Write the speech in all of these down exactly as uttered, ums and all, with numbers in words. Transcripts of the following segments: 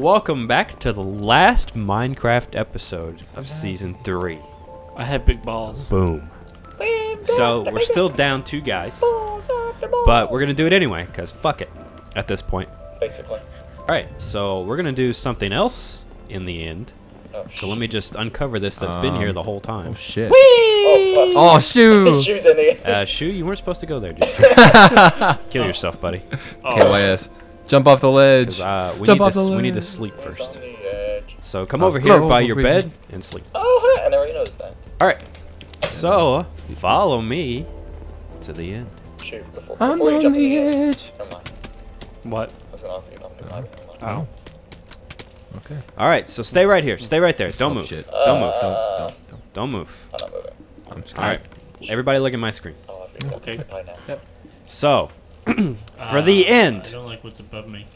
welcome back to the last Minecraft episode of Season three. I have big balls. Boom. So, we're still down two guys, but we're going to do it anyway, because fuck it, at this point. Basically. Alright, so we're going to do something else in the end. Oh, So let me just uncover this that's Um, been here the whole time. Oh shit. Oh, fuck. Oh shoot. Shoes in the Uh, Shu, you weren't supposed to go there, just kill yourself, buddy. K Y S. Jump off the ledge. 'Cause, uh, we, Jump need off to, the s- we need to ledge. sleep It's first. on the edge. So come Oh, over here whoa, by whoa, your wait. bed and sleep. Oh, I never noticed that. Alright, so follow me to the end. Shoot, before, I'm before you on jump the in the edge. Never mind. What? I was gonna offer you something. Never mind. Oh. Okay. Alright, so stay right here. Stay right there. Don't Oh, move. shit. Don't move. Uh, Don't don't don't. Don't move. I'm not moving. I'm scared. Alright. Everybody look at my screen. I'll offer you Okay. okay. pie now. Yep. So, for Uh, the I end, don't like what's above me.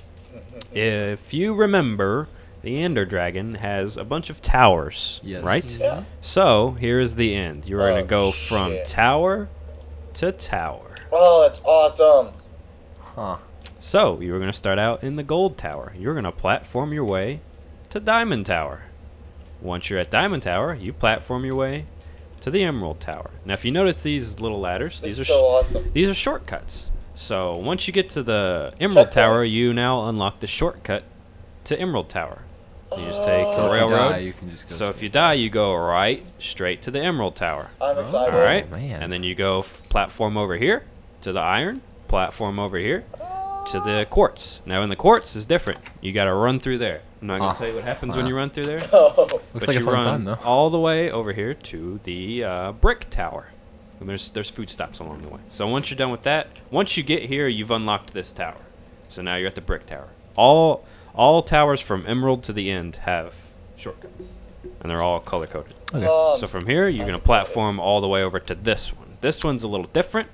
if you remember, the Ender Dragon has a bunch of towers, Yes. right? Yeah. So, here's the end. You're going Oh, to go from shit. tower to tower. Oh, that's awesome. Huh. So, you were going to start out in the gold tower. You're going to platform your way to diamond tower. Once you're at diamond tower, you platform your way to the emerald tower. Now, if you notice these little ladders, This these is are so awesome. these are shortcuts. So, once you get to the emerald Checkpoint. tower, you now unlock the shortcut to emerald tower. You just take Oh. the So if you railroad. die, you can just go. So if you die, you go right straight to the emerald tower. I'm excited. All right, man. and then you go f- platform over here to the iron, platform over here to the quartz. Now in the quartz is different. You got to run through there. I'm not gonna Ah, tell you what happens when wow. you run through there. Oh. Looks but like a you fun run time though. all the way over here to the uh, brick tower. And there's there's food stops along the way. So once you're done with that, once you get here, you've unlocked this tower. So now you're at the brick tower. All all towers from emerald to the end have shortcuts, and they're all color coded. Okay. Um, So from here, you're that's gonna platform all the way over to this one. This one's a little different.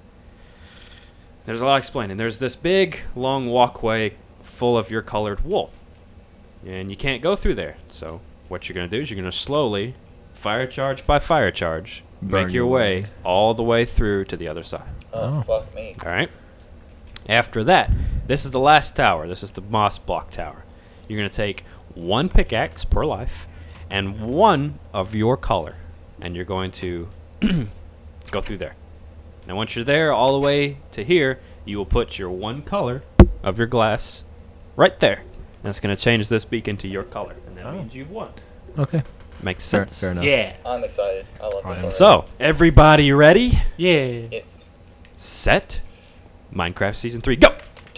There's a lot explaining. There's this big, long walkway full of your colored wool, and you can't go through there. So what you're gonna do is you're gonna slowly, fire charge by fire charge, Burn make your your way way. all the way through to the other side. Oh, Oh. fuck me. All right. After that, this is the last tower. This is the moss block tower. You're gonna take one pickaxe per life and one of your color, and you're going to go through there. Now, once you're there, all the way to here, you will put your one color of your glass right there. That's gonna change this beacon to your color, and that Oh. means you've won. Okay. Makes Fair, sense. fair enough. Yeah. I'm excited. I love this Alright. already. So, everybody ready? Yeah. Yes. Set. Minecraft Season three, go!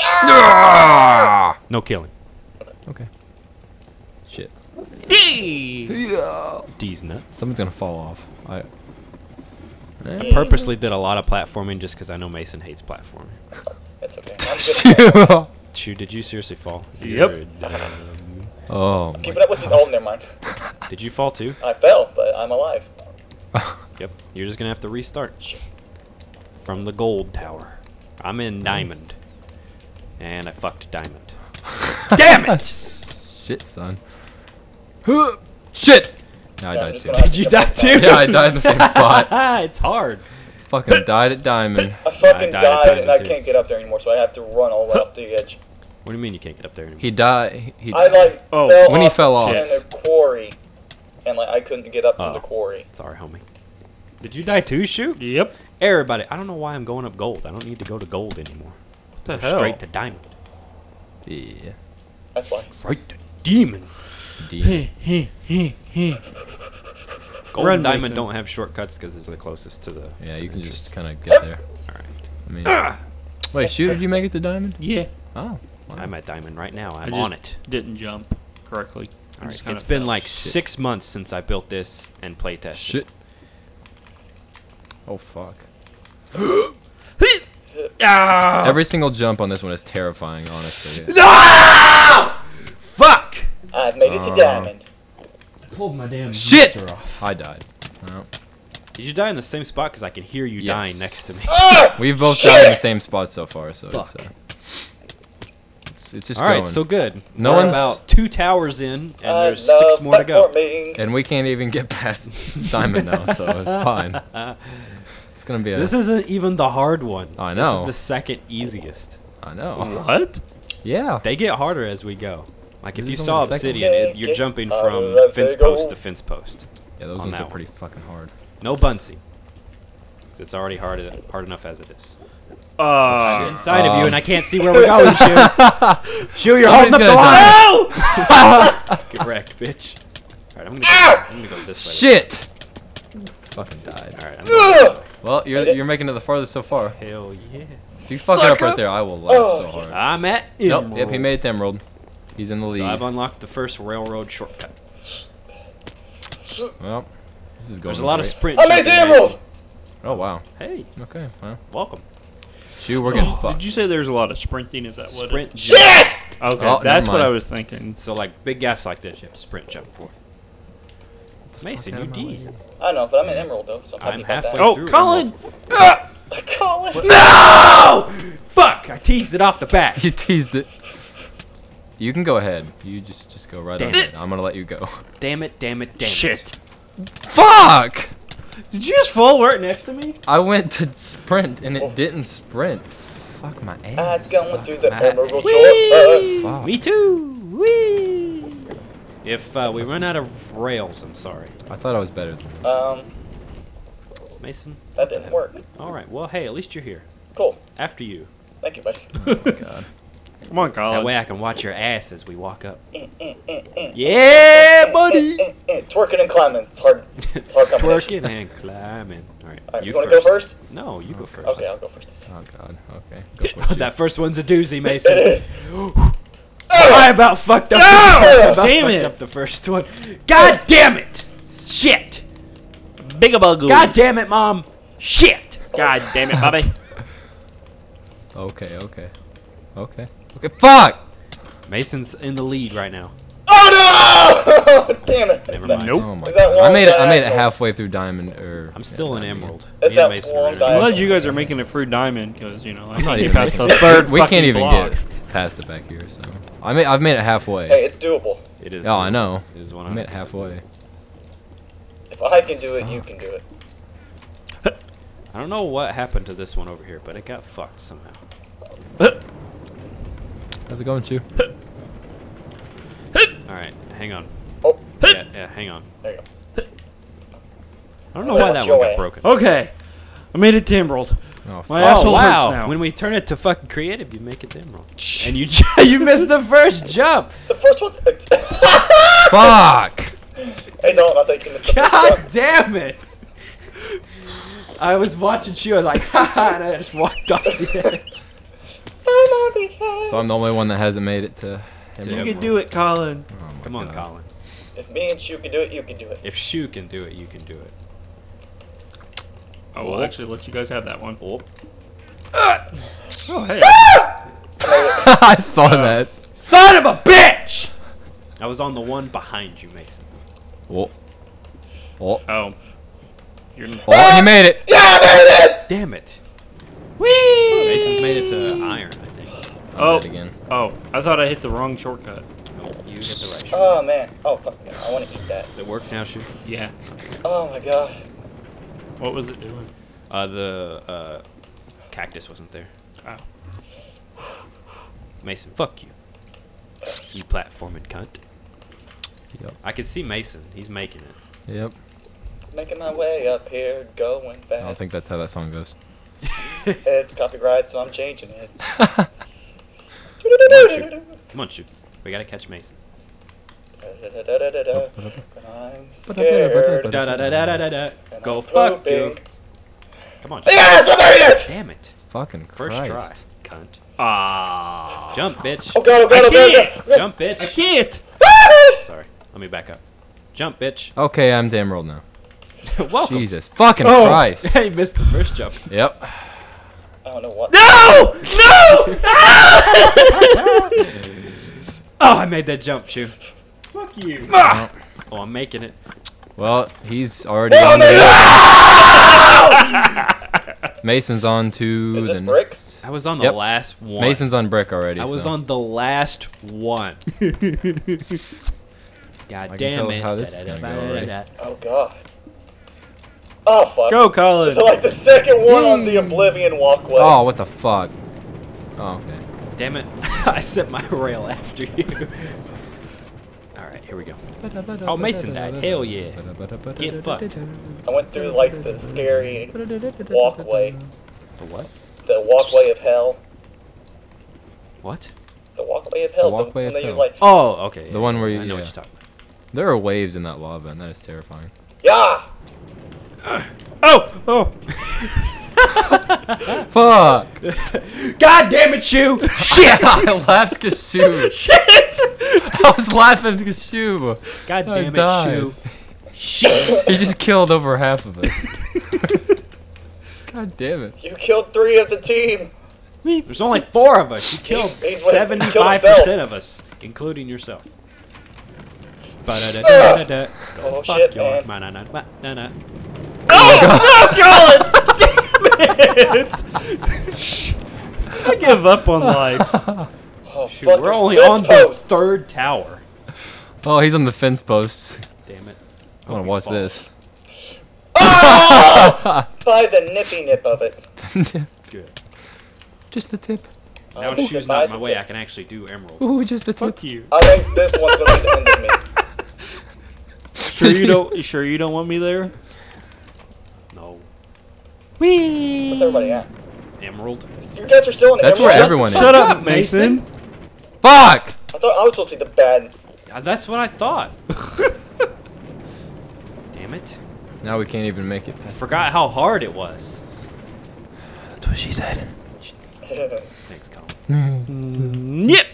Ah! No killing. Okay. Shit. D. Yeah. D's nuts. Someone's gonna fall off. I. I purposely did a lot of platforming just because I know Mason hates platforming. It's okay. I'm good. at that. Chew, did you seriously fall? Yep. You're dumb. Oh. My Keep it up with the. Oh, never mind. Did you fall too? I fell, but I'm alive. Yep. You're just gonna have to restart Shit. from the gold tower. I'm in diamond, and I fucked diamond. Damn it! Shit, son. Shit. Yeah, I Yeah, I'm died just too. gonna have Did to you jump die up too? now. Yeah, I died in the same spot. It's hard. Fucking died at diamond. I fucking died at died, diamond and I too. can't get up there anymore, so I have to run all the way off the edge. What do you mean you can't get up there anymore? He died. He. I like Oh, fell when he off fell off. in the quarry, and like I couldn't get up from Oh. the quarry. Sorry, homie. Did you die too, Shoot? Yep. Everybody, I don't know why I'm going up gold. I don't need to go to gold anymore. What the Go hell? straight to diamond. Yeah. That's why. Right to demon. D. Gold Run, and diamond Mason. don't have shortcuts because it's the closest to the. Yeah, to you the can entrance. just kind of get there. All right. I mean. Wait, shoot! Did you make it to diamond? Yeah. Oh. I'm at diamond right now. I'm I just on it. Didn't jump correctly. I All just right. kinda It's been fell. like Shit. six months since I built this and play tested. Shit. Oh fuck. Ah! Every single jump on this one is terrifying, honestly. Ah! Fuck! I've made it to Uh, diamond. I pulled my damn Shit! booster off. I died. Well, Did you die in the same spot? Because I can hear you Yes. dying next to me. Ah! we've both Shit! died in the same spot so far, so it's, Fuck. uh, it's it's just All right, going. so good. No We're one's- about two towers in, and I there's six love more to go. platforming. and we can't even get past diamond now, so it's fine. It's gonna be a. This isn't even the hard one. I This know. is the second easiest. I know. What? Yeah. They get harder as we go. Like if This you is saw only the second obsidian, it, you're Take it jumping out from as fence they go. post to fence post. Yeah, those on ones that are one. pretty fucking hard. No buncing. It's already hard hard enough as it is. Uh, Shit. Inside of Um, you, and I can't see where we're going, Shu. Shu, you're holding up Somebody's the gonna line. no! Get wrecked, bitch. All right, I'm gonna go, I'm gonna go this way. Shit! Fucking died. All right, I'm going this way. Well, you're Made it. you're making it the farthest so far. Hell yeah. If you fuck it up Sucker. right there, I will laugh Oh, so hard. yes. I'm at Nope. Emerald. Yep, he made it to Emerald. He's in the lead. So I've unlocked the first railroad shortcut. Well, this is going. There's a lot great. of sprint. I made the jumping, emerald! Oh wow. Hey, Okay. Well, welcome. shoot, we're getting fucked. Did you say there's a lot of sprinting? Is that what? Sprint It, jump. Shit! okay, Oh, that's never what I mind. was thinking. So like big gaps like this, you have to sprint jump for. Mason, Fuck you out of my way. did. I know, but I'm an emerald though, so I'm happy I'm about halfway that. Oh, through Colin! Emerald. Colin! No! Fuck! I teased it off the bat. You teased it. You can go ahead. You just just go right Damn on it. it. I'm gonna let you go. Damn it! Damn it! Damn it! Shit. Fuck! Did you just fall right next to me? I went to sprint and Oh. it didn't sprint. Fuck my I was ass. going through the my emerald ass. shortcut. Fuck. Me too. Wee. If uh, we run out of rails, I'm sorry, I thought I was better than this. Um, Mason. that didn't work. All right. Well, hey, at least you're here. Cool. After you. Thank you, buddy. God. Come on, Colin. That way I can watch your ass as we walk up. Eh, eh, eh, eh, Yeah, buddy. eh, eh. Twerking and climbing. It's hard. It's hard combination. Twerking and climbing. All right. Alright, you you want to go first? No, you go first. Okay, I'll go first this time. Oh god. Okay. Go for it. That first one's a doozy, Mason. It is. I about fucked up. No! I about Damn fucked it. up the first one. God damn it! Shit! Bigabugoo. God damn it, mom! Shit! God damn it, Bobby. Okay. Okay. Okay. Okay. Fuck! Mason's in the lead right now. Oh no! Damn it. Never Is that- mind. Nope. Oh my Is that god. I long made it. I made it diagonal? halfway through diamond. Or I'm still yeah, in diamond. emerald. Is Me that and Mason are long in I'm emerald. diagonal? glad you guys are making it through diamond, because, you know, I I'm not can't get even past the making it. third We fucking can't even block. get past it back here. So I made. I've made it halfway. Hey, it's doable. It is. Oh, I know. It is I one made it halfway. If I can do it, you can do it. I don't know what happened to this one over here, but it got fucked somehow. How's it going, Chew? All right, hang on. Oh, Yeah, yeah, hang on. there you go. I don't know why that one got broken. Okay. I made it to Emerald. Oh, My fuck. asshole Oh hurts wow! now. When we turn it to fucking creative, you make it to emerald, and you you missed the first jump. The first one. Fuck! Hey, Dalton, I think you missed the first God one. damn it! I was watching you. I was like, haha, and I just walked off the edge. So I'm the only one that hasn't made it to. To You Emerald. can do it, Colin. Oh my Come on, God. Colin. If me and Shu can do it, you can do it. If Shu can do it, you can do it. I will actually let you guys have that one. Oh, Oh, hey. I saw that. son of a bitch! I was on the one behind you, Mason. Oh. Oh. Oh. You're Oh, he made it. Yeah, I made it! Damn it! Whee! Mason's made it to iron, I think. Oh. Did it again. Oh, I thought I hit the wrong shortcut. No, you hit the right. Oh, man. Oh, fuck. Yeah, I want to eat that. Does it work now, Shu? Yeah. Oh, my God. What was it doing? Uh, the uh, cactus wasn't there. Oh. Mason, fuck you. You platforming cunt. Yep. I can see Mason. He's making it. Yep. Making my way up here, going fast. I don't think that's how that song goes. It's copyright, so I'm changing it. Come on, Shu. We gotta catch Mason. I'm scared. Da da da da da da da. and Go I'm fuck you. pooping. Come on, Shu. Yes, I made it! Damn it. Fucking First Christ. try, cunt. Ah. Jump, bitch. Oh, God, oh, God, I oh, God, can't. oh, God. Jump, I bitch. can't. Sorry. Let me back up. Jump, bitch. Okay, I'm to Emerald now. Welcome. Jesus fucking Oh. Christ. He missed the first jump. Yep. I don't know what. No! No! Oh, I made that jump, Shu. Fuck you. Oh, I'm making it. Well, he's already Oh, on no, the Mason's on to Is this the brick? next. I was on the Yep. last one. Mason's on brick already. I was so. on the last one. God I can damn tell it. how this is gonna go already. Oh, God. Oh, fuck. Go, Colin. This is like the second one on the Oblivion walkway. Oh, what the fuck? Oh, okay. Damn it. I set my rail after you. here we go. Oh, Mason died. Hell yeah. Get fucked. I went through like the scary walkway. The what? The walkway of hell. What? The walkway of hell. The walkway when of they hell. Use, like, Oh, okay. The one where you- I know yeah. what you're talking about. There are waves in that lava, and that is terrifying. yeah. Oh! Oh! Fuck! God damn it, Shoe! Shit! I laughed because Shoe. Shit! I was laughing because Shoe. God I damn it, died. Shoe! Shit! He just killed over half of us. God damn it. You killed three of the team. There's only four of us. You killed He's- he's like- seventy-five killed percent of us, including yourself. Ba-da-da-da-da-da. Oh Fuck shit, your man. ma-na-na, ma-na-na. Oh, no, Colin! Damn it! I give up on life. Oh, Shoot, fuck, we're there's only fence on the posts. third tower. Oh, he's on the fence posts. Damn it. I want to watch this. Ah! By the nippy nip of it. Good. Just the tip. Now Oh, Shoe's by not in my the way. tip. I can actually do emerald. Ooh, just the tip. Fuck you. I think this one's gonna be the end of me. Sure you don't. You sure you don't want me there? No. Whee! Where's everybody at? Emerald? You guys are still in the That's where emerald? everyone is. Shut up, up, Mason. Mason. Fuck! I thought I was supposed to be the bad. Yeah, that's what I thought. Damn it. Now we can't even make it I past. forgot how hard it was. That's what she said. Thanks, Colin. Yep.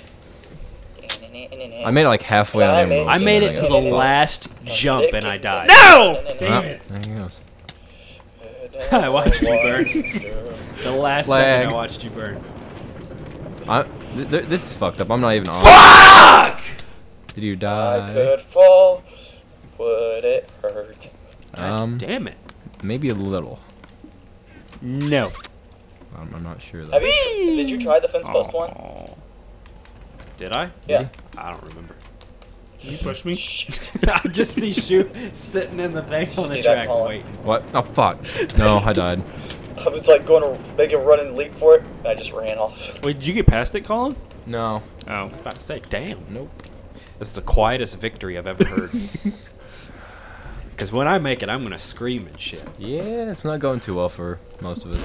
I made it like halfway on I Emerald. I and made then it to got the fucked. last jump and I died. No! Oh, Damn it. there he goes. I watched you burn. The last Lag. second I watched you burn. I, th th this is fucked up. I'm not even on. Fuck! Did you I die? could fall. Would it hurt? Um, Damn it. maybe a little. No. I'm, I'm not sure though. Have you tr- did you try the fence post one? Aw. Did I? Yeah. I don't remember. Can you push me? I just see Shoe sitting in the thing on the see that, track Colin? What? waiting. Oh fuck! No, I died. I was like going to make a run and leap for it, and I just ran off. Wait, did you get past it, Colin? No. Oh. I was about to say, damn. Nope. This is the quietest victory I've ever heard. Because when I make it, I'm going to scream and shit. Yeah, it's not going too well for most of us.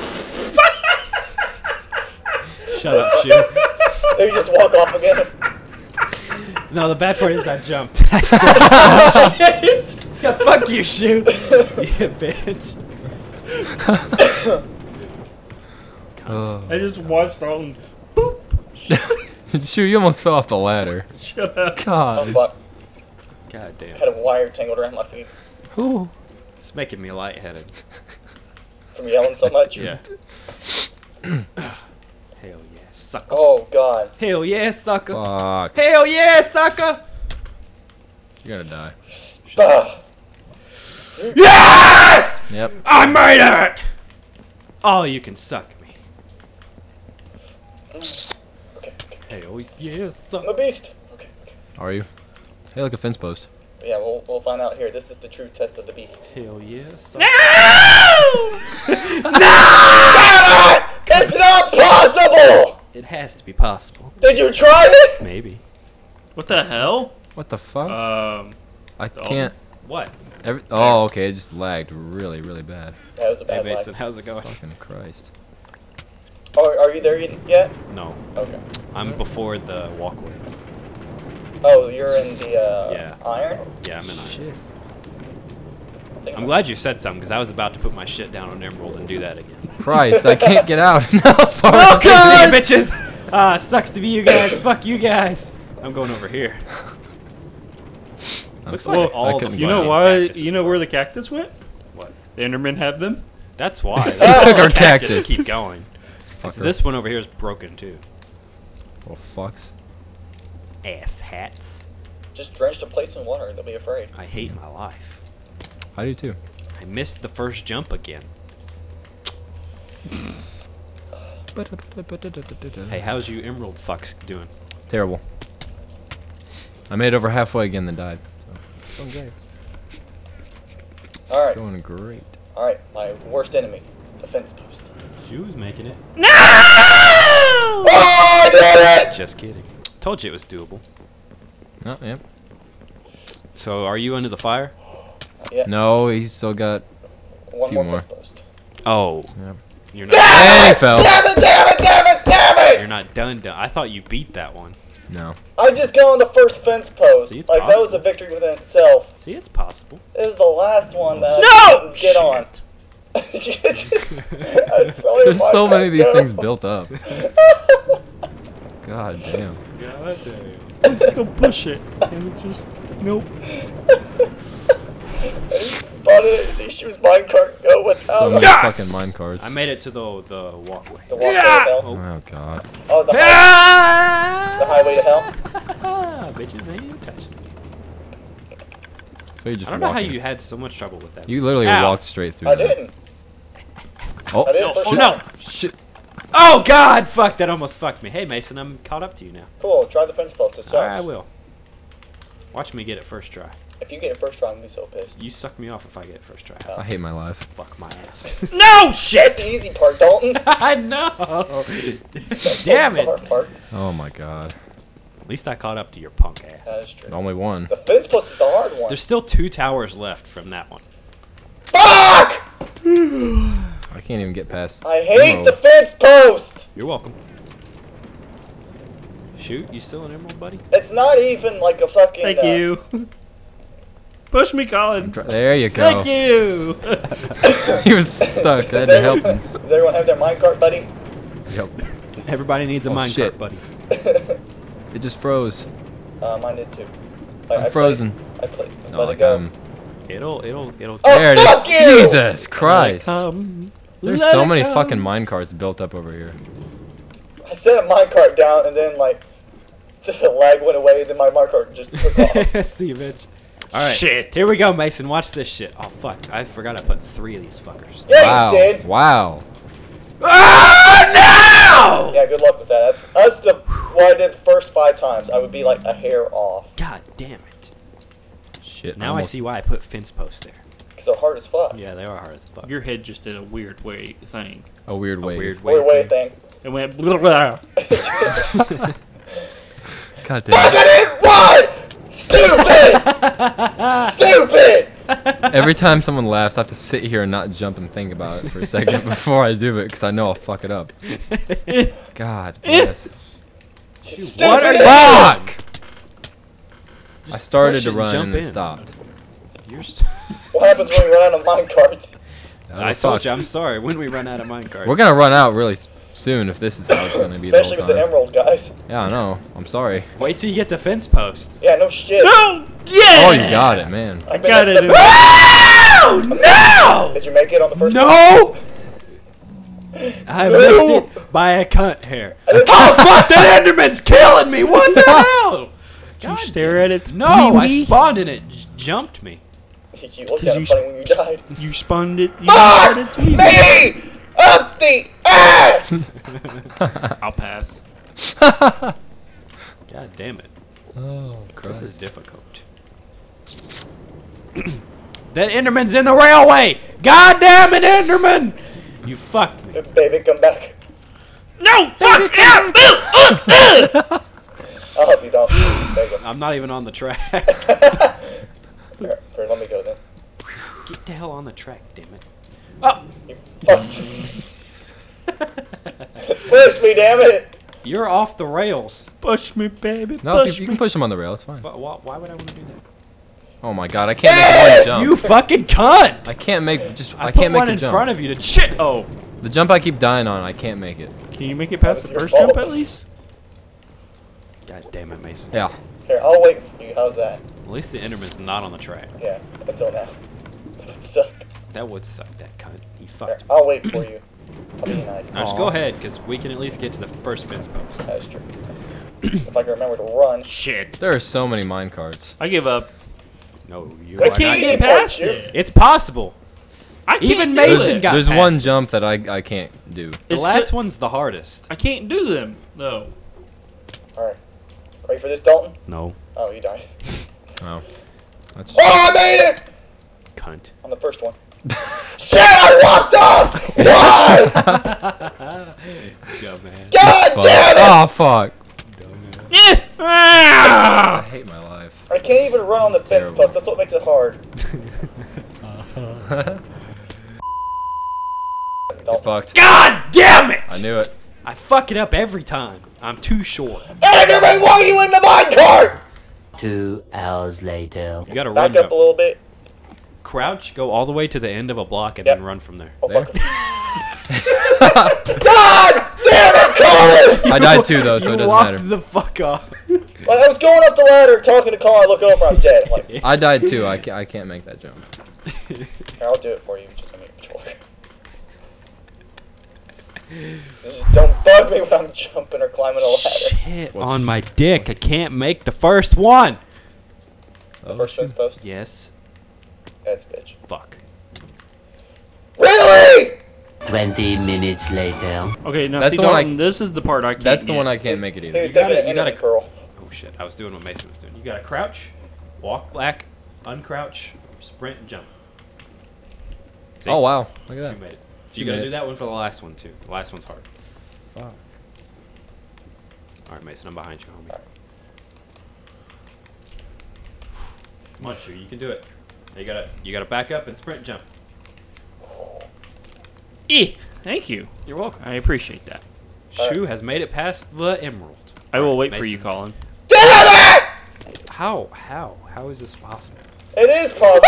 Shut up, Shoe. Then you just walk off again. No, the bad part is I jumped. Yeah, fuck you, Shoe. Yeah, bitch. Oh. I just watched Dalton. Shoot, you almost fell off the ladder. Shut up. Oh God. fuck! God I damn. had a wire tangled around my feet Ooh. It's making me lightheaded. from yelling so much. Yeah. Hell yeah, sucker. Oh god. Hell yeah, sucker. Fuck. Hell yeah, sucker. You're gonna die. Ah. Yes! Yep. I made it! Oh, you can suck me. Okay. Okay. Hell yeah, suck. I'm a beast. Okay. Okay. Are you? Hey, like a fence post. Yeah, we'll we'll find out here. This is the true test of the beast. Hell yeah, suck. It's not possible. It has to be possible. Did you try it? Maybe. What the hell? What the fuck? Um. I can't. What? Every, oh, okay. It just lagged really, really bad. That was a Hey, bad Mason, lie. how's it going? Fucking Christ. Oh, are you there yet? No, Okay. I'm before the walkway. Oh, you're in the uh, Yeah. iron. Yeah, I'm in iron. Shit. I think I'm glad you said something, because I was about to put my shit down on Emerald and do that again. Christ, I can't get out. No, sorry. Oh, God! See you, bitches! Ah, sucks to be you guys. Fuck you guys. I'm going over here. I'm Looks sorry. like I all the couldn't You get know fucking out. why? cactuses You know were- where the cactus went? What? The Endermen have them. That's why. They took our Cactus cactus. Keep going. Fucker. This one over here is broken too. Little fucks. Ass hats. Just drench the place in water. They'll be afraid. I hate my life. I do too. I missed the first jump again. Hey, how's you Emerald fucks doing? Terrible. I made it over halfway again, then died. So it's going great. All right. It's going great. All right. My worst enemy, the fence post. She was making it. No! Oh, I did it! Just kidding. Told you it was doable. Oh, yep. So are you under the fire? Yeah. No, he's still got. One few more, more. fence post. Oh. Yeah. You're not. And he fell. Damn it! Damn it! Damn it! Damn it! You're not done. done. I thought you beat that one. No. I just got on the first fence post. See, it's like that was a possible. victory within itself. See, it's possible. It was the last one that No! I didn't get on. I saw There's my so many of these go. things built up. God damn. God damn. Go push it. And it just nope. I spotted it. See, she was minecart go without So it. many Yes! fucking minecarts. I made it to the the walkway. The walkway Yeah! to hell. Oh. Oh god. Oh, the, high, Ah! the highway to hell. Bitches ain't even touching me. So you just I don't know how walking. you had so much trouble with that. You literally Ow. walked straight through I that. didn't. Oh, I didn't. Oh, first oh no! time. shit. Oh God! Fuck! That almost fucked me. Hey Mason, I'm caught up to you now. Cool. Try the fence post. It sucks. Alright, I will. Watch me get it first try. If you get it first try, I'm gonna be so pissed. You suck me off if I get it first try. I hate my life. Fuck my ass. No That's shit. the easy part, Dalton. I know. That's Damn the it! hard part. Oh my god. At least I caught up to your punk That ass. is true. Only one. The fence post is the hard one. There's still two towers left from that one. Fuck! I can't even get past. I hate Emerald. the fence post. You're welcome. Shoot, you still an emerald, buddy? It's not even like a fucking. Thank uh, you. Push me, Colin. Try- There you go. Thank you. He was stuck. I had to help him. Does everyone have their minecart, buddy? Yep. Everybody needs a Oh, minecart, shit. buddy. It just froze. uh, mine did too. Like, I'm I frozen. Played, I played. No, let like it go. I'm. It'll, it'll, it'll. Oh, There it fuck is. you! Jesus Christ. Come. There's Let so it many come. fucking minecarts built up over here. I set a minecart down and then like the lag went away. Then my minecart just took off. See you, bitch. All right, Shit. here we go, Mason. Watch this shit. Oh fuck! I forgot I put three of these fuckers. Yeah, Wow. you did. Wow. Ah, no! Yeah, good luck with that. That's that's the what I did the first five times. I would be like a hair off. God damn it! Shit. Now almost- I see why I put fence posts there. Cause they're hard as fuck. Yeah, they are hard as fuck. Your head just did a weird way thing. A weird A way. weird way. Weird way thing. It went blah, blah. God damn Fuck! it. I didn't run. Stupid. Stupid. Every time someone laughs, I have to sit here and not jump and think about it for a second before I do it, because I know I'll fuck it up. God bless. Stupid. What are you- Fuck! I started push to it and run jump and in. it stopped. You're s- What happens when we run out of minecarts? Oh, I we're told fucked. you, I'm sorry. When we run out of minecart. We're gonna run out really s- soon if this is how it's gonna be the Especially whole with the time. emerald guys. Yeah, I know. I'm sorry. Wait till you get to fence posts. Yeah, no shit. No! Yeah! Oh, you got it, man. I got it. Oh no! Did you make it on the first? No! I No! missed it by a cunt hair. I didn't- Oh fuck! That Enderman's killing me. What the hell? Did you stare at it? No, I Wee-wee? spawned and it j- jumped me. You looked 'Cause at you it funny when you died. You spun it. You said it's Fuck me. me up the ass! I'll pass. God damn it. Oh, This is difficult. That Enderman's in the railway! God damn it, Enderman! You fucked me. Baby, come back. No! Fuck! Yeah! I'll help you down. There you go. I'm not even on the track. Here, here, let me go then. Get the hell on the track, damn it. Oh! You fucked. Push me, damn it! You're off the rails. Push me, baby. No, if push you, you me. can push them on the rail. It's fine. Why, why, why would I want to do that? Oh my god, I can't make one jump. You fucking cunt! I can't make just. I, I, put can't make one the in jump. front of you to Shit! Oh. The jump I keep dying on, I can't make it. Can you make it past That the was your first jump fault. at least? God damn it, Mason. Yeah. Here, I'll wait for you. How's that? At least the Enderman's not on the track. Yeah, until now. That would suck. That would suck, that cunt. He Here, fucked me. I'll wait for you. I'll be nice. Now just go ahead, because we can at least get to the first fence post. That's true. If I can remember to run. Shit. There are so many mine carts. I give up. No, you I are I can't not. get easy part, past you. it. It's possible. I can't Even do Mason it. got There's past one it. jump that I I can't do. The It's last good- one's the hardest. I can't do them, though. Alright. Ready for this, Dalton? No, Oh, you died. Oh. That's Oh, I made it! cunt. On the first one. Shit, I walked up! Why? Go, man. God fuck. damn it! Oh fuck. Yeah! I Ah! hate my life. I I can't even run on the It's fence terrible. post. That's what makes it hard. You're fucked. God damn it! I knew it. I fuck it up every time. I'm too short. Enderman, why are you in the minecart? Two hours later. You gotta run. Back up a though. little bit. Crouch, go all the way to the end of a block, and Yep. then run from there. Oh, There. fuck. God damn it, Colin! I died too though, so it You doesn't walked matter. the fuck off. Like, I was going up the ladder, talking to Colin, I look over, I'm dead. I'm like, I died too. I can't, I can't make that jump. here, I'll do it for you. Just let me control it. Just don't bug me when I'm jumping or climbing a ladder. Shit on my dick. I can't make the first one. The Oh, first fence post? Yes. That's a bitch. Fuck. Really? Twenty minutes later. Okay, now That's see, the one I- Dalton, this is the part I can't That's the get. one I can't make it He either. was You taking gotta- an you gotta- enemy curl. Oh shit. I was doing what Mason was doing. You gotta crouch, walk back, uncrouch, sprint, and jump. See? Oh wow, look at You that. made it. So You you gotta made do it. that one for the last one too. The last one's hard. Fuck. Alright, Mason, I'm behind you, homie. Come on, Chew, you can do it. You gotta you gotta back up and sprint jump. Eh, thank you. You're welcome. I appreciate that. Shu has made it past the emerald. I will Alright, wait for you, Mason. Colin. Damn it! How? How? How is this possible? It is possible.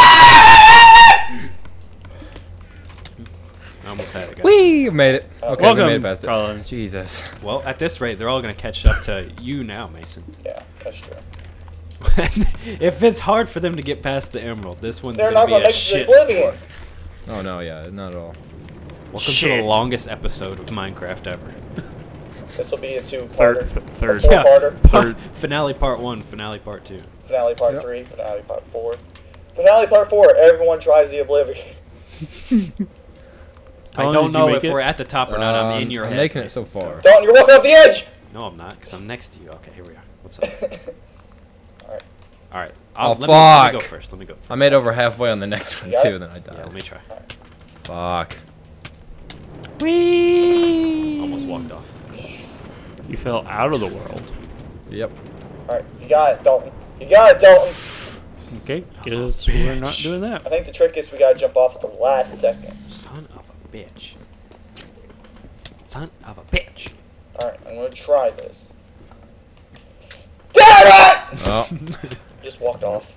I almost had it, guys. Wee! Made it. Okay, Welcome, we made it past it. Colin. Jesus. Well, at this rate, they're all gonna catch up to you now, Mason. Yeah, that's true. If it's hard for them to get past the emerald, this one's They're gonna not be gonna a make it to shit Oblivion. score. Oh no, yeah, not at all. Welcome to Shit. the longest episode of Minecraft ever. This will be a Third, two-parter. th- third. Four Yeah. parter. Part, finale part one, finale part two. Finale part Yep. three, finale part four. Finale part four, everyone tries the Oblivion. I Colin, don't did you know make if it? we're at the top or not. I'm in Um, your I'm head. making it so Mason, far. Dalton, you're walking off the edge! No, I'm not, because I'm next to you. Okay, here we are. What's up? Alright. All right. Oh, let Me, let me go fuck. first. Let me go first. I made over halfway on the next one Yeah? too, then I Yeah, died. let me try. Fuck. Whee! Almost walked off. You fell out of the world. Yep. Alright, you got it, Dalton. You got it, Dalton. Okay, guess we're not doing that. I think the trick is we gotta jump off at the last second. Son of a bitch. Son of a bitch. Alright, I'm gonna try this. Damn it! Oh. Just walked off.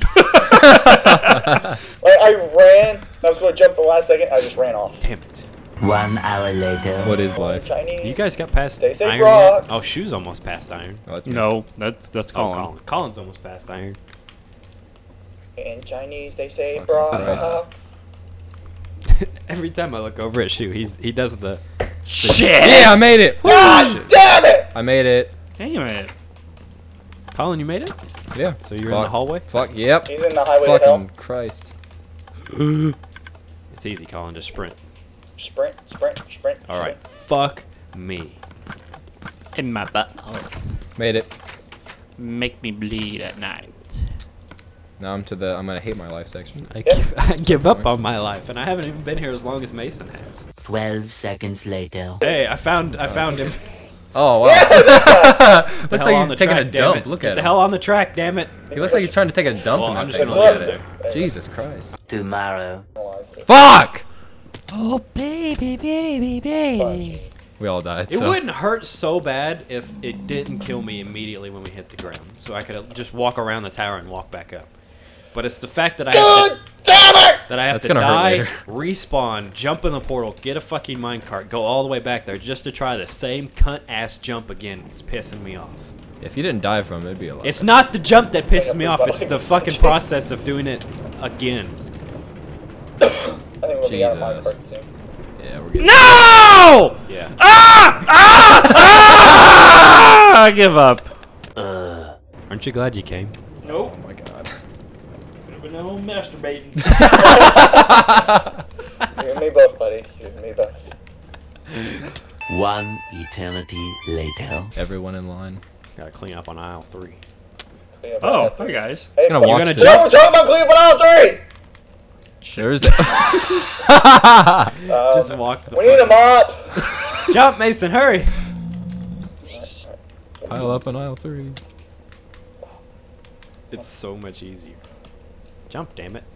Like, I ran, I was gonna jump for the last second, I just ran off. Damn it. One hour later. What is life? Chinese. You guys got past They say iron rocks. yet? Oh, Shoe's almost past iron. Oh, that's me. No, that's that's Oh, Colin. Colin. Colin's almost past iron. In Chinese, they say Fucking rocks. Every time I look over at Shoe, he's he does the Shit! Yeah, I made it. God damn it! I made it. Damn it. Colin, you made it? Yeah. So you're in the Fuck. hallway? Fuck. Yep. He's in the highway to hell. Fucking Christ. It's easy, Colin. Just sprint. Sprint, sprint, sprint. All right. Fuck me. In my butt. Made it. Make me bleed at night. Now I'm to the I'm gonna hate my life section. I, give, I give up on my life, and I haven't even been here as long as Mason has. Twelve seconds later. Hey, I found I found him. Oh wow. Get the Looks hell like on the he's taking track, a damn dump. it. Look Get at the him. hell on the track, damn it. He looks like he's trying to take a dump Well, in I'm that just thing. gonna Look leave at it it. there. Jesus Christ. Tomorrow. Fuck! Oh, baby, baby, baby. Spongy. We all died. It so. wouldn't hurt so bad if it didn't kill me immediately when we hit the ground, so I could just walk around the tower and walk back up. But it's the fact that I have God to, damn it! that I have That's to gonna hurt die, later. respawn, jump in the portal, get a fucking minecart, go all the way back there just to try the same cunt ass jump again. It's pissing me off. If you didn't die from it, it'd be a lot. It's not the jump that pisses me Yeah, off. It's the fucking process of doing it again. I think we'll be out of my Jesus. cart soon. Yeah, we're getting. No! Yeah. Ah! Ah! Ah! I give up. Uh. Aren't you glad you came? Nope. Oh my god. But now I'm masturbating. You and me both, buddy. You and me both. One eternity later. Everyone in line. Gotta clean up on aisle three. Clean up Oh, our hi steps. guys. Hey, gonna buddy, watch gonna this. No, we're talking about cleaning up on aisle three! There's the. Um, Just walk the we need a fuck- mop! Jump, Mason, hurry! Pile up on aisle three. It's so much easier. Jump, damn it.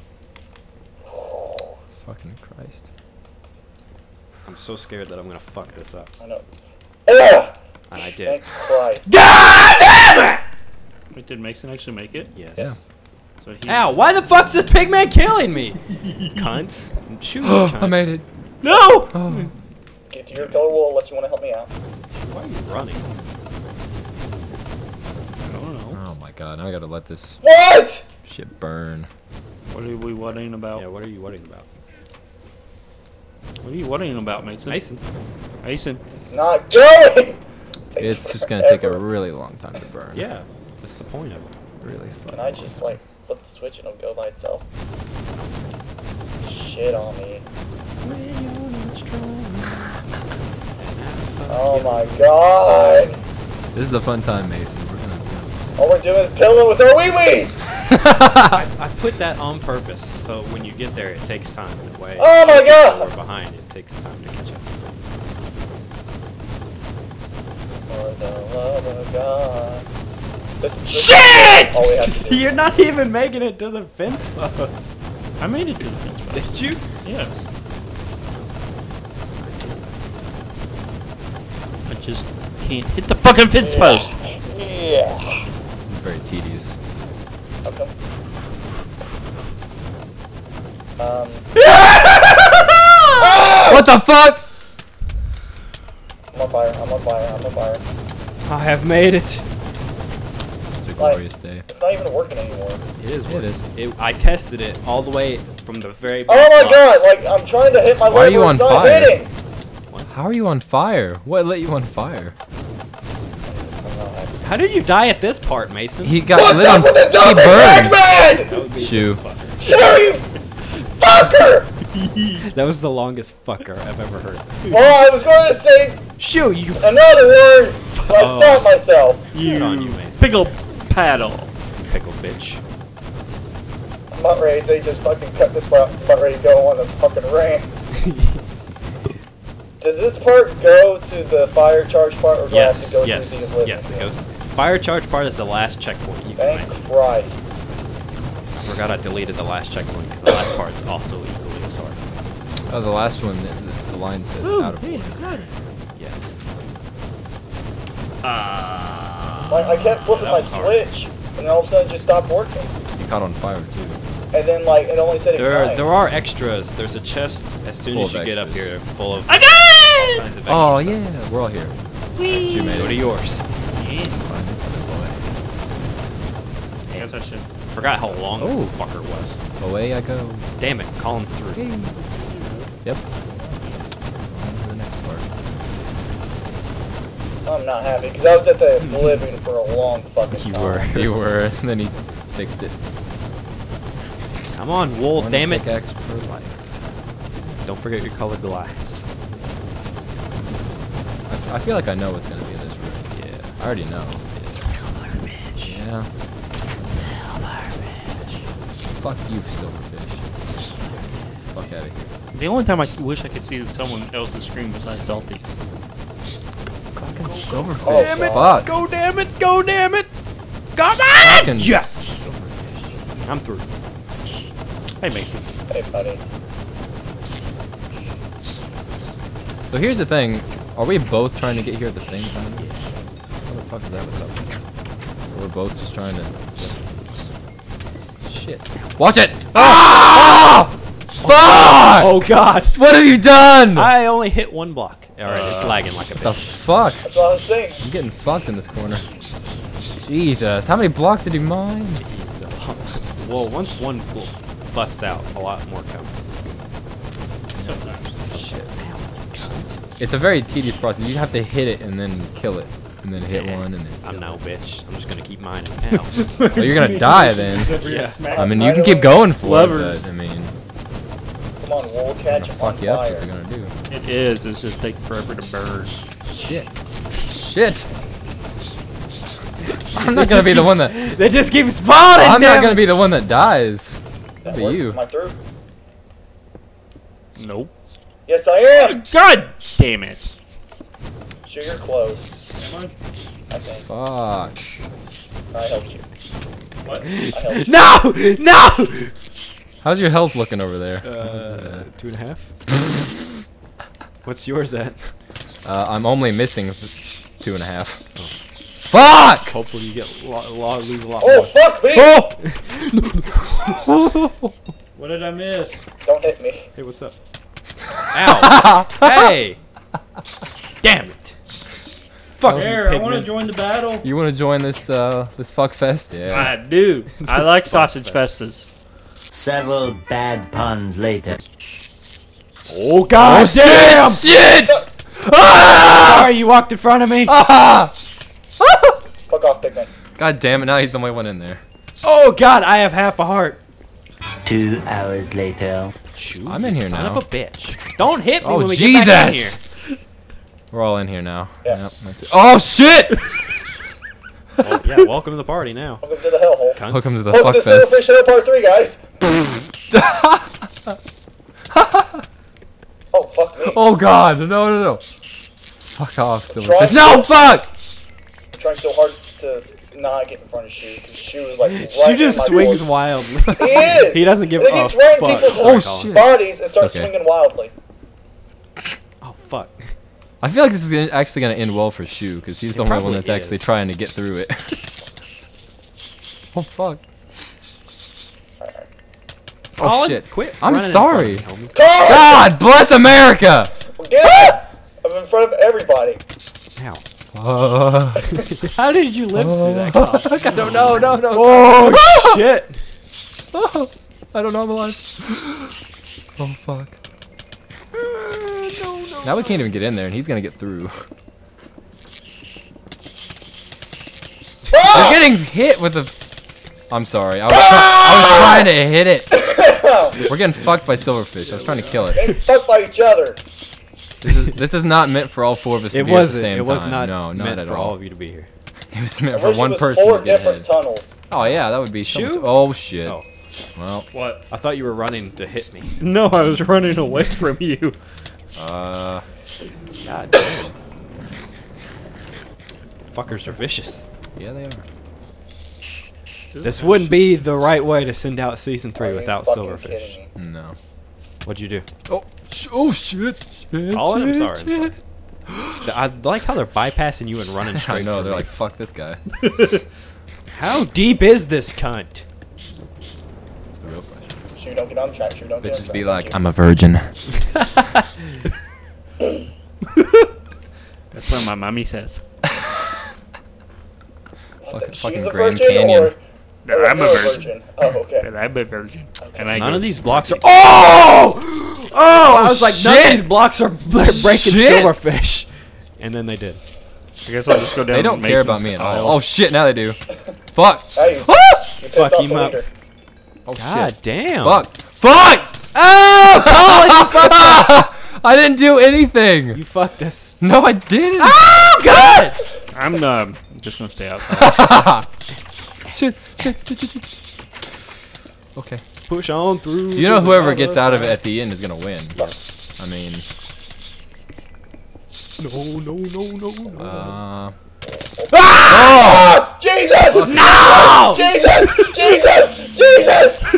Fucking Christ. I'm so scared that I'm gonna fuck this up. I know. Ugh! And I Thank did. Christ. God damn it! Wait, did Mason actually make it? Yes. Yeah. So he Ow, why the fuck's this pigman killing me? Cunts. I'm shooting you, I cunt. made it. No! Oh. Get to your color wall unless you want to help me out. Why are you running? I don't know. Oh my god, now I gotta let this What? shit burn. What are we worrying about? Yeah, what are you worrying about? What are you worrying about, Mason? Mason. Mason. It's not going! It's just gonna take a really long time to burn. Yeah, that's the point of it. Really fucking Can I just, like, flip the switch and it'll go by itself? Shit on me. Oh my god! This is a fun time, Mason. We're gonna All we're doing is pilling with our wee-wees! I, I put that on purpose, so when you get there, it takes time. That way, Oh my if God! We're behind. It takes time to catch up. For the love of God. This, this Shit! Is all we have to do. You're not even making it to the fence post. I made it to the fence post. Did you? Yes. I just can't hit the fucking fence post. Yeah. This is very tedious. Okay. Um. What the fuck? I'm on fire. I'm on fire. I'm on fire. I have made it. It's a Like, glorious day. It's not even working anymore. It is. It working. is. It, I tested it all the way from the very. Oh back my box. god! Like I'm trying to hit my Why are you lever, on it's not fire? hitting. How are you on fire? What lit you on fire? How did you die at this part, Mason? He got What's lit up on. with this He zombie burned. Pac-Man? That would be Shoo. this fucker. Sure, you fucker! That was the longest fucker I've ever heard. Well, I was going to say Shoo, you. another word, but I Oh. stopped myself. Good on you, Mason. Pickle paddle. Pickle bitch. I'm about ready to say just fucking cut this part. It's about ready to go on a fucking rant. Does this part go to the fire charge part, or do I have to Yes, go yes, through the oblivion? yes. It goes. Fire charge part is the last checkpoint you can Thank make. Christ. I forgot I deleted the last checkpoint because the last part is also equally as hard. Oh, the last one. The, the line says Ooh, out of hey, order. I got it. Yeah. Ah. Like, I kept flipping that my was hard. switch, and then all of a sudden it just stopped working. You caught on fire too. And then, like, it only said There are, ignite. there are extras. There's a chest as soon Full as you of get up extras. here, full of I got all it! kinds of Oh extra yeah, we're all here. Whee! You made stuff. Go to it. yours. I guess I should. Forgot how long this Oh. fucker was. Away I go. Damn it, Collin's through. Yep. On to the next part. I'm not happy, because I was at the oblivion for a long fucking You time. were. You were, and then he fixed it. Come on, wool, One damn it. pickaxe per life. Don't forget your colored glass. I, I feel like I know what's gonna be in this room. Yeah. I already know. Yeah. Fuck you, silverfish. Fuck out of here. The only time I wish I could see someone else's screen besides Salty's. Fucking silverfish. Oh, Damn it. Fuck. Go damn it, go damn it. Come Fucking on! Yes! silverfish. I'm through. Hey, Mason. Hey, buddy. So here's the thing. Are we both trying to get here at the same time? What the fuck is that? What's up? We're both just trying to... Shit. Watch it! Ah! Fuck! Oh god! What have you done? I only hit one block. Alright, it's lagging like a the bitch. fuck? That's what I was saying. I'm getting fucked in this corner. Jesus, how many blocks did you mine? Well, once one bl- busts out, a lot more come. Sometimes. Shit. It's a very tedious process. You have to hit it and then kill it. And then hit one and then I'm kill no it. bitch. I'm just gonna keep mining. Ow. Well, you're gonna die then. Yeah. I mean, you can keep going for Levers. it, but I mean, Come on, we'll they're catch gonna him on fuck you up fire. what they're gonna do. It is. It's just taking forever to burn. Shit. Shit. I'm not gonna be the one that. They just keep spawning. I'm not damn gonna it. be the one that dies. That It'll be worked? you. Am I through? Nope. Yes, I am! God damn it. Sure, you're close. Am I? I think. Fuck. I helped you. What? No! No! How's your health looking over there? Uh, two and a half. What's yours at? Uh, I'm only missing two and a half. Oh. Fuck! Hopefully you get lo lo lose a lot Oh, more. fuck me! Oh! What did I miss? Don't hit me. Hey, what's up? Ow! Hey! Damn it! Fuck you, Here, I want to pigman. join the battle. You want to join this uh this fuck fest? Yeah. I do. I This like fuck sausage fest. festas. Several bad puns later. Oh god damn! Shit! Sorry, you walked in front of me. Ah! Fuck off, Pigman. God damn it! Now he's the only one in there. Oh god, I have half a heart. Two hours later. Shoot, I'm in you here son now. of a bitch. Don't hit me Oh when we get back in here. Jesus! We're all in here now. Yeah. Yep, that's it. Oh shit! Well, yeah, welcome to the party now. Welcome to the hellhole. Cunts. Welcome to the Welcome fuck to Silverfish fest. Hill Part three, guys. Oh, fuck me. Oh god! No no no! Fuck off, Try- Silverfish. No fuck! I'm trying so hard to not get in front of Shu, because Shu is like right She in just my swings course. wildly. He is! He doesn't give And a he gets right in fuck. people's Oh, Sorry, shit. Colin. bodies and starts Okay. swinging wildly. Oh fuck. I feel like this is gonna, actually gonna end well for Shu, because he's the only one probably that's actually is. trying to get through it. Oh fuck! Oh Colin, shit! Quit I'm running in sorry. front of me, homie. Colin! God bless America! Get up! I'm in front of everybody. Ow. Uh, How did you live through that, Colin? I don't know, no, no. Oh shit! I don't know, I'm alive. Oh fuck! Now we can't even get in there, and he's gonna get through. They're getting hit with a. I'm sorry. I was, try- I was trying to hit it. We're getting fucked by silverfish. I was trying to kill it. They fuck by each other. This is, this is not meant for all four of us to It be at the wasn't. same It was time. not no, not meant at for all. all of you to be here. It was meant I for wish it one was person four to get different hit. tunnels. Oh yeah, that would be so much. Shoot. Oh shit. Oh. Well, What? I thought you were running to hit me. No, I was running away from you. uh, God damn. Fuckers are vicious. yeah, they are. This wouldn't be the right way to send out season three Are you without fucking Silverfish. kidding me? No. What'd you do? Oh, sh oh shit. shit Colin, I'm shit, sorry. I'm shit. sorry. I like how they're bypassing you and running straight I know. for They're me. like, fuck this guy. How deep is this cunt? That's the real question. Shu, don't get on track. Shu, don't get on Bitches track. be Thank like, you. I'm a virgin. That's what my mommy says. Fucking, She's fucking a Grand virgin Canyon. or- That or I'm a you're virgin. Oh, okay. That I'm a virgin. And I None go, of these blocks are. Oh! Oh! I was like, none shit. of these blocks are they're breaking Shit. silverfish. And then they did. I guess I'll just go down. They don't care Mason's about me at aisle. all. Oh shit, now they do. Fuck. Hey, you pissed Fuck off him the up. leader. Oh God shit. damn. Fuck. Fuck! Oh! Colin, you fucked us! I didn't do anything. You fucked us. No, I didn't. Oh, God! I'm um, just gonna stay outside. shit, shit, shit, shit, shit. Okay. Push on through. You know whoever gets out of it at the end is gonna win. I mean, No, no, no, no, no. uh. Ah! Jesus! No! Jesus! Jesus! Jesus!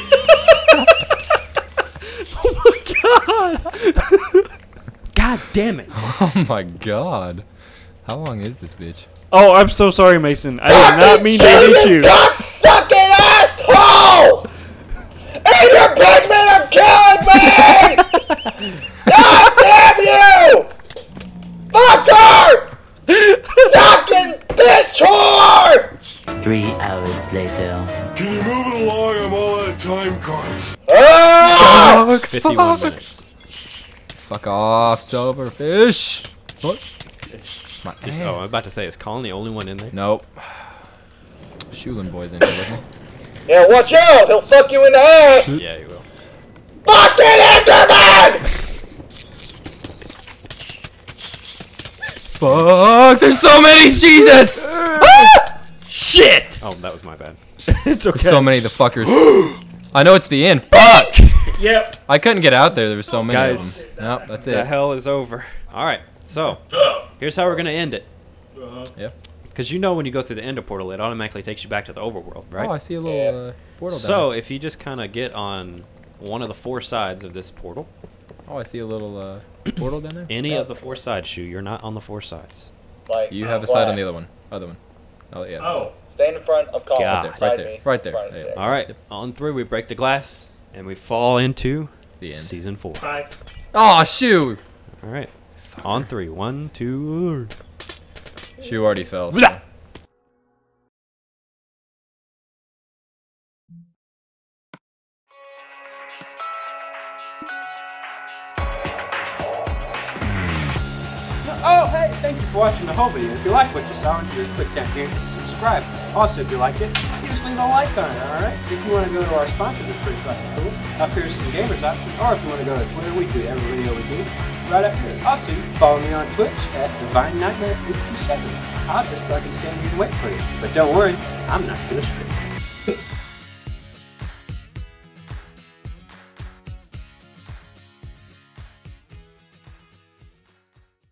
God damn it. Oh my god. How long is this bitch? Oh, I'm so sorry, Mason. I did not mean to hit you. Cock-sucking asshole! Adrian Pigman, I'm killing me! God damn you! Fucker! Sucking bitch whore! Three hours later. Can you move it along? I'm all out of time cards. Ah! fifty-one minutes. Fuck off, silverfish. What? My Is, oh, I'm about to say, is Colin the only one in there? Nope. Shulin boy's in here with me. Yeah, watch out! He'll fuck you in the ass! Yeah, you will. Fucking Enderman! Fuck! There's so many, Jesus! Shit! Oh, that was my bad. It's okay. There's so many of the fuckers. I know it's the end. Fuck! Yep. I couldn't get out there. There were so many Guys, of them. Nope, that's The it. hell is over. All right, so here's how we're gonna end it. Uh-huh. Yeah. Because you know when you go through the ender portal, it automatically takes you back to the overworld, right? Oh, I see a little Yeah. uh, portal down So there. if you just kind of get on one of the four sides of this portal, Oh, I see a little uh, portal down there. any Yeah, of the that's four sides, Shu, you're not on the four sides. Like You have a side on the glass. other one. Other one. Oh, yeah. Oh. Stand in front of Collin. Yeah. Right there, beside right there, me, right there. in front of There you me. go. All right, Yep. on three, we break the glass, and we fall into The end. season four. Bye. Oh, shoot! All right, on three. One, two. Shoe already fell. so- Blah. Oh, hey, thank you for watching the whole video. If you like what you saw, make sure you click down here and hit subscribe. Also, if you liked it, you just leave a like on it, alright? If you want to go to our sponsors, it's pretty fucking cool. Up here's some gamers options. Or if you want to go to Twitter, we do every video we do right up here. Also, you can follow me on Twitch at Divine Nightmare fifty-seven. I'll just fucking stand here and wait for you. But don't worry, I'm not gonna stream.